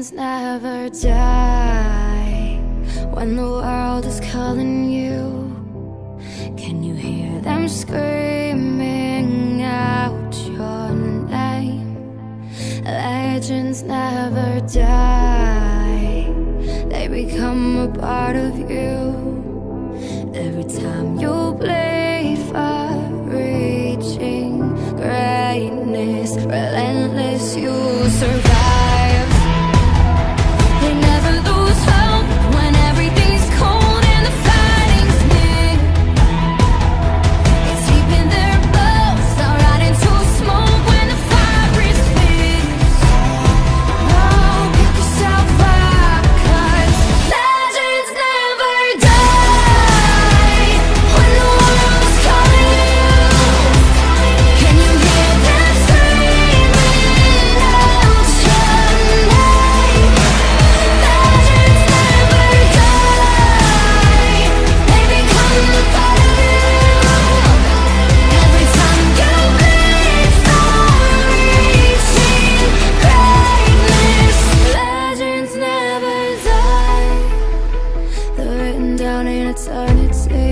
Legends never die. When the world is calling you, can you hear them screaming out your name? Legends never die. They become a part of you. Every time you bleed for reaching greatness, relentless, you survive. They never lose hope when everything's cold and the fighting's near. It's deep in their bones, they'll rot into smoke when the fire is fierce. Oh, pick yourself up, 'cause legends never die. When the world's calling you, can you hear them screaming out your name? Legends never die. They become a part of you. Every time you bleed for reaching greatness, legends never die. They're written down in eternity.